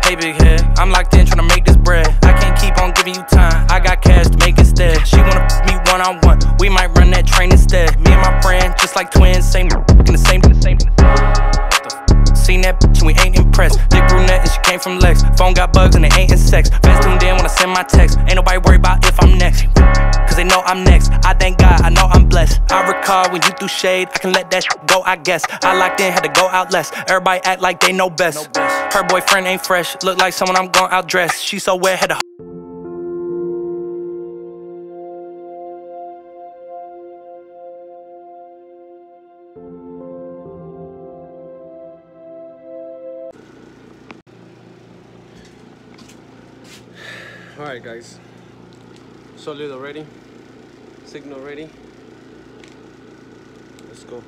Hey big head, I'm locked in tryna make this bread. I can't keep on giving you time, I got cash to make instead. She wanna me one-on-one, we might run that train instead. Me and my friend, just like twins, same in the same. Seen that bitch and we ain't impressed. Dick brunette and she came from Lex. Phone got bugs and they ain't in sex. Fans tuned in when I send my text. Ain't nobody worried about if I'm next, cause they know I'm next. I thank God, I know I'm blessed. I recall when you threw shade, I can let that shit go, I guess. I locked in, had to go out less. Everybody act like they know best. Her boyfriend ain't fresh, look like someone I'm gon' outdress. She so wet, had to Alright guys, Solido ready, Siggno ready, let's go.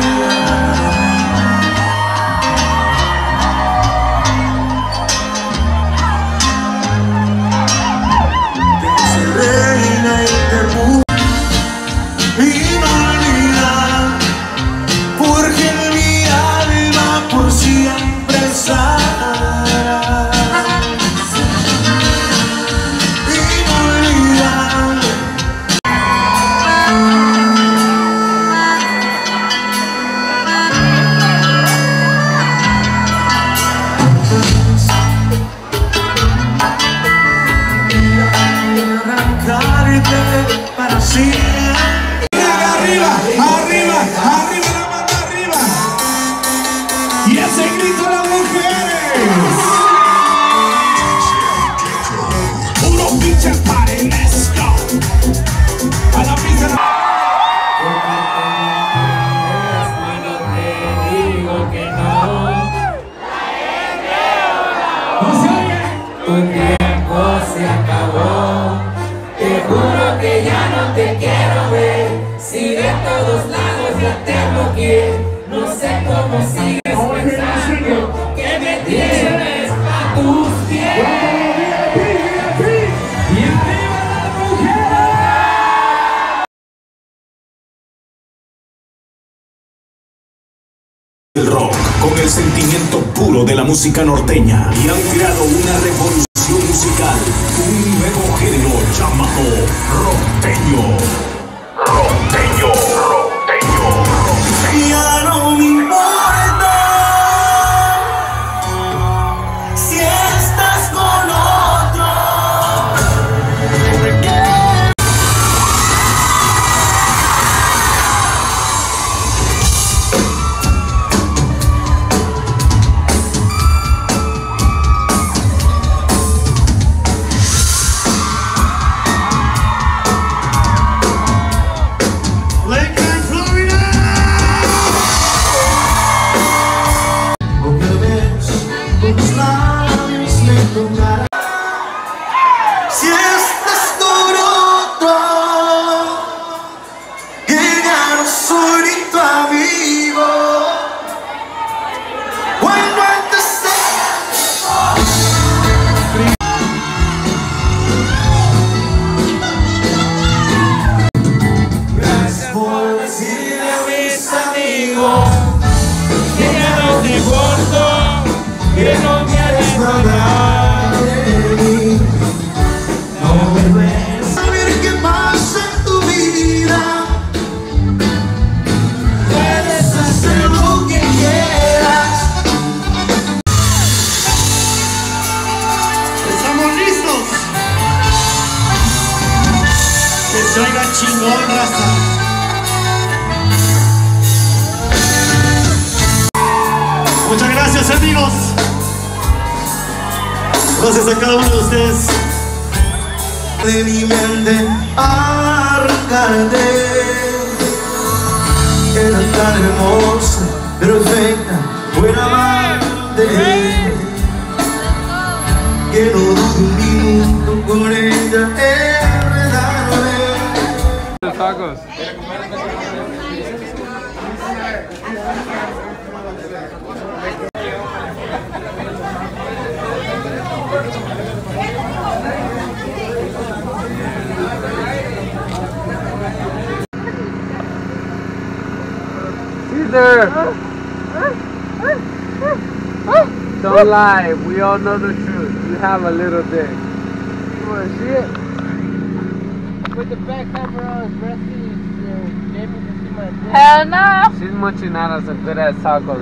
Y ese grito a las mujeres. Unos pinches pares, let's go. A la pizza. Cuando te digo que no, ¿no se oye? tu tiempo se acabó. Te juro que ya no te quiero ver. Si de todos lados ya te bloqueé, no sé cómo sigues pensando que me tienes a tus pies. Y arriba las mujeres. El rock con el sentimiento puro de la música norteña y han creado una revolución musical, un nuevo género llamado rockteño. Rockteño, rockteño, rockteño. Ya no me importa si estás con otro. Lakeland, Florida. Otra vez con tus labios me tocarás. Si estás con otro, que ya no soy ni tu amigo. Cuando antes gracias por decirle a mis amigos Que ya no te importo, que no me hagas hablar de mí. No me ves saber qué pasa en tu vida. Puedes hacer lo que quieras. ¿Estamos listos? Que se oiga chingón, raza. Muchas gracias, amigos. Gracias a cada uno de ustedes. De mi mente arrancarte. Era tan hermosa, perfecta, buena amante. Que no dudo un minuto con ella enredarme. Tacos. Caesar! Don't lie. We all know the truth. You have a little dick. You wanna see it? With the back camera on, Rusty, Jamie can see my dick. Hell no! She's munching out on some good ass tacos.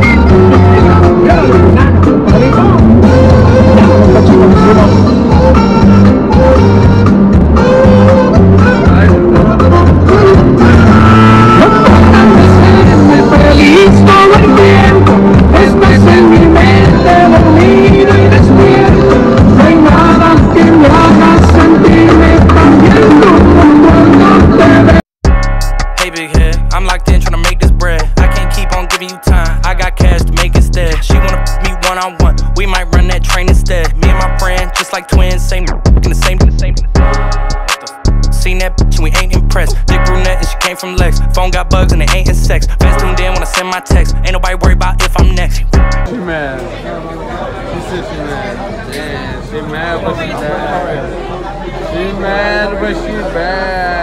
Hey big head, I'm locked in tryna make this bread. I can't keep on giving you time, I got cash to make instead. She wanna me one-on-one, we might run that train instead. Me and my friend, just like twins, same in the same. Seen that bitch and we ain't impressed. Thick brunette and she came from Lex. Phone got bugs and it ain't in sex. Fast tuned in when I send my text. Ain't nobody worried about if I'm next. She mad. She said she mad. Damn, she mad but she bad. She mad but she bad.